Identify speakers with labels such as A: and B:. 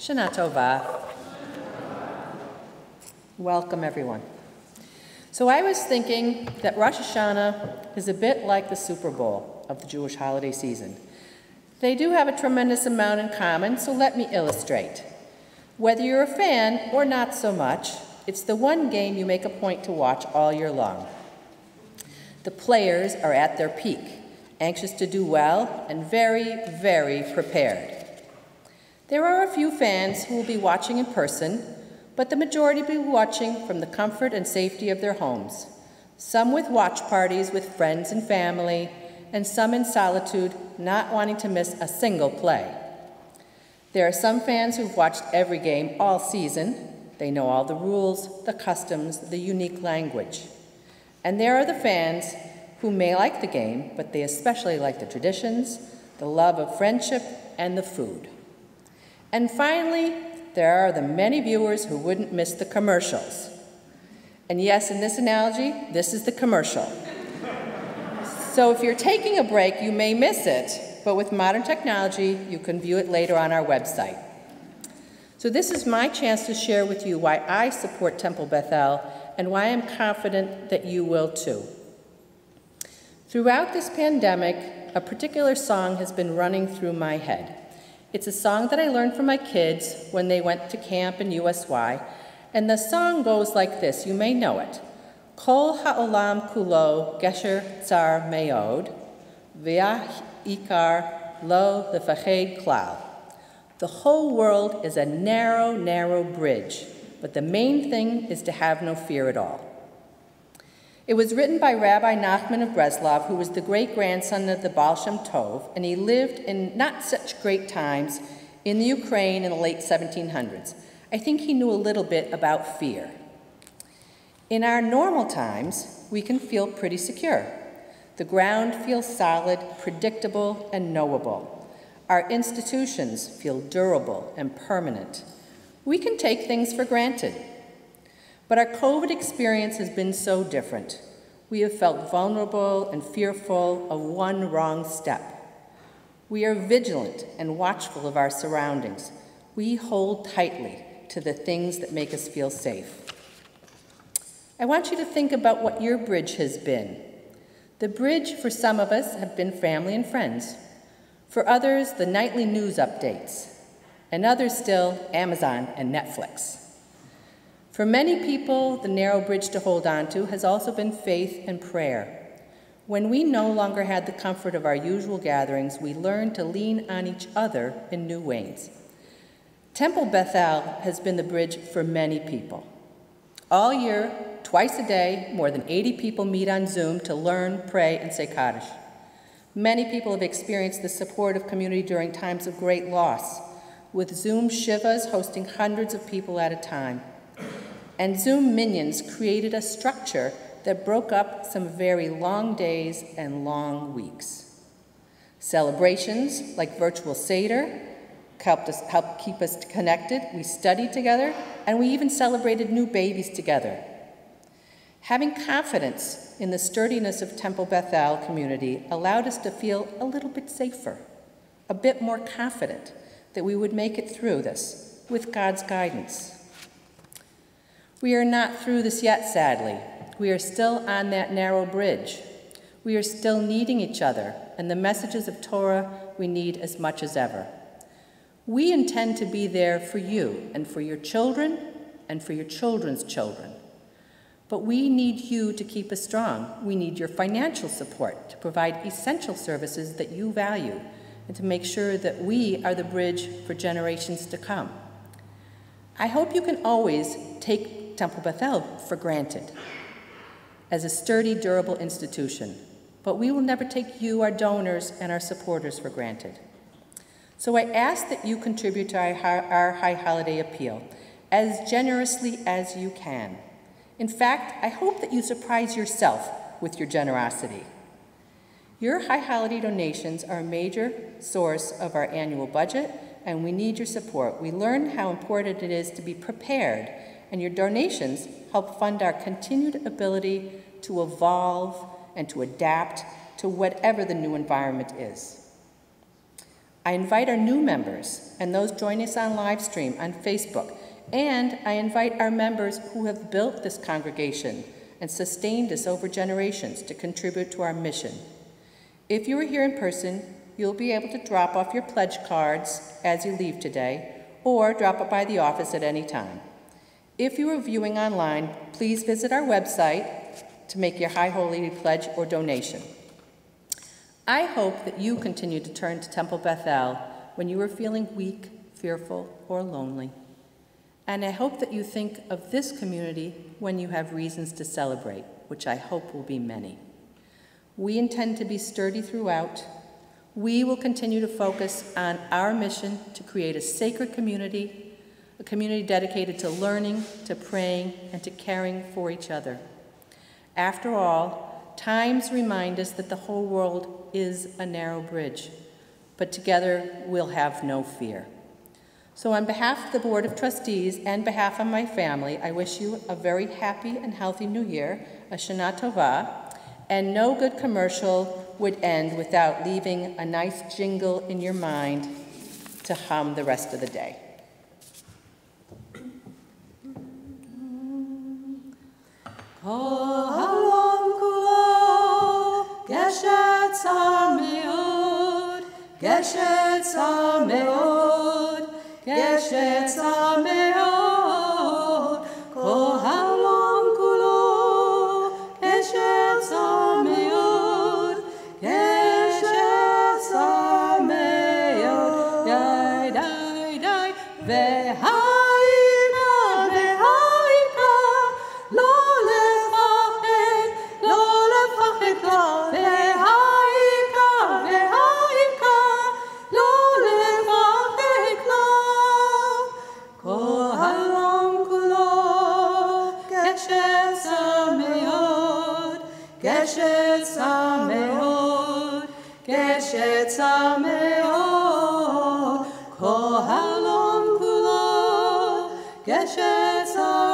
A: Shana Tova. Welcome, everyone. So I was thinking that Rosh Hashannah is a bit like the Super Bowl of the Jewish holiday season. They do have a tremendous amount in common, so let me illustrate. Whether you're a fan or not so much, it's the one game you make a point to watch all year long. The players are at their peak, anxious to do well and very, very prepared. There are a few fans who will be watching in person, but the majority will be watching from the comfort and safety of their homes, some with watch parties with friends and family, and some in solitude, not wanting to miss a single play. There are some fans who've watched every game all season. They know all the rules, the customs, the unique language. And there are the fans who may like the game, but they especially like the traditions, the love of friendship, and the food. And finally, there are the many viewers who wouldn't miss the commercials. And yes, in this analogy, this is the commercial. So if you're taking a break, you may miss it, but with modern technology, you can view it later on our website. So this is my chance to share with you why I support Temple Bethel and why I'm confident that you will too. Throughout this pandemic, a particular song has been running through my head. It's a song that I learned from my kids when they went to camp in USY, and the song goes like this. You may know it. Kol ha'olam kulo gesher tsar meod, v'yah ikar lo lefached klal. The whole world is a narrow, narrow bridge, but the main thing is to have no fear at all. It was written by Rabbi Nachman of Breslov, who was the great-grandson of the Baal Shem Tov, and he lived in not such great times in the Ukraine in the late 1700s. I think he knew a little bit about fear. In our normal times, we can feel pretty secure. The ground feels solid, predictable, and knowable. Our institutions feel durable and permanent. We can take things for granted. But our COVID experience has been so different. We have felt vulnerable and fearful of one wrong step. We are vigilant and watchful of our surroundings. We hold tightly to the things that make us feel safe. I want you to think about what your bridge has been. The bridge for some of us have been family and friends. For others, the nightly news updates. And others still, Amazon and Netflix. For many people, the narrow bridge to hold on to has also been faith and prayer. When we no longer had the comfort of our usual gatherings, we learned to lean on each other in new ways. Temple Bethel has been the bridge for many people. All year, twice a day, more than 80 people meet on Zoom to learn, pray, and say Kaddish. Many people have experienced the support of community during times of great loss, with Zoom Shivas hosting hundreds of people at a time. And Zoom minions created a structure that broke up some very long days and long weeks. Celebrations like virtual Seder helped keep us connected. We studied together, and we even celebrated new babies together. Having confidence in the sturdiness of Temple Bethel community allowed us to feel a little bit safer, a bit more confident that we would make it through this with God's guidance. We are not through this yet, sadly. We are still on that narrow bridge. We are still needing each other, and the messages of Torah we need as much as ever. We intend to be there for you and for your children and for your children's children. But we need you to keep us strong. We need your financial support to provide essential services that you value and to make sure that we are the bridge for generations to come. I hope you can always take Temple Bethel for granted as a sturdy, durable institution, but we will never take you, our donors, and our supporters for granted. So I ask that you contribute to our High Holiday Appeal as generously as you can. In fact, I hope that you surprise yourself with your generosity. Your High Holiday donations are a major source of our annual budget, and we need your support. We learn how important it is to be prepared, and your donations help fund our continued ability to evolve and to adapt to whatever the new environment is. I invite our new members and those joining us on live stream on Facebook, and I invite our members who have built this congregation and sustained us over generations to contribute to our mission. If you are here in person, you'll be able to drop off your pledge cards as you leave today, or drop it by the office at any time. If you are viewing online, please visit our website to make your High Holy pledge or donation. I hope that you continue to turn to Temple Bethel when you are feeling weak, fearful, or lonely. And I hope that you think of this community when you have reasons to celebrate, which I hope will be many. We intend to be sturdy throughout. We will continue to focus on our mission to create a sacred community, a community dedicated to learning, to praying, and to caring for each other. After all, times remind us that the whole world is a narrow bridge, but together we'll have no fear. So on behalf of the Board of Trustees and behalf of my family, I wish you a very happy and healthy New Year, a Shana Tova, and no good commercial would end without leaving a nice jingle in your mind to hum the rest of the day.
B: Geshet Sameod, Geshet Sameod, Geshet Sameod, Kol Halam Kulo, Geshet Sameod, Geshet Sameod, Dai Dai Dai, Vehaika, Vehaika, Lo Lefachet, Lo Lefachet, Lo Vehaika, Vehaika, Lo Lefachet, Lo Kol Halam Kulo, Geshet Sameod, Geshet Sameod, Geshet Sameod, Kol Halam Kulo, Geshet Sameod.